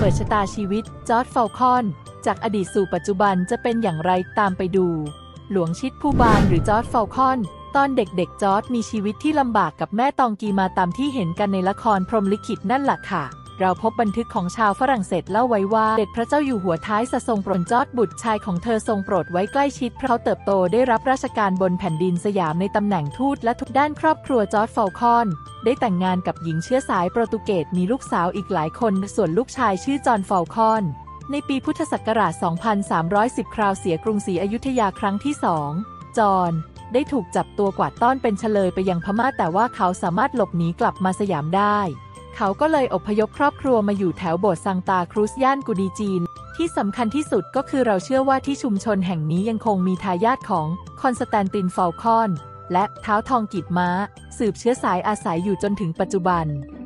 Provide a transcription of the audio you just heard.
ปิดชะตาชีวิตจอร์จฟอลคอนจากอดีตสู่ปัจจุบันจะเป็นอย่างไรตามไปดู หลวงชิดภูบาลหรือจอร์จฟอลคอนตอนเด็กๆจอร์จมีชีวิตที่ลำบากกับแม่ตองกีมาตามที่เห็นกันในละครพรหมลิขิตนั่นแหละค่ะเราพบบันทึกของชาวฝรั่งเศสเล่าไว้ว่าเด็จพระเจ้าอยู่หัวท้ายสะทรงโปรดจอร์จบุตรชายของเธอทรงโปรดไว้ใกล้ชิดเพราะเขาเติบโตได้รับราชการบนแผ่นดินสยามในตำแหน่งทูตและทุกด้านครอบครัวจอร์จฟอลคอนได้แต่งงานกับหญิงเชื้อสายโปรตุเกสมีลูกสาวอีกหลายคนส่วนลูกชายชื่อจอห์นฟอลคอนในปีพุทธศักราช 2310 คราวเสียกรุงศรีอยุธยาครั้งที่ 2 จอห์นได้ถูกจับตัวกวาดต้อนเป็นเฉลยไปยังพม่าแต่ว่าเขาสามารถหลบหนีกลับมาสยามได้เขาก็เลยอพยพครอบครัวมาอยู่แถวโบสถ์ซังตาครูซย่านกุดีจีนที่สำคัญที่สุดก็คือเราเชื่อว่าที่ชุมชนแห่งนี้ยังคงมีทายาทของคอนสแตนตินฟอลคอนและเท้าทองกีบม้าสืบเชื้อสายอาศัยอยู่จนถึงปัจจุบัน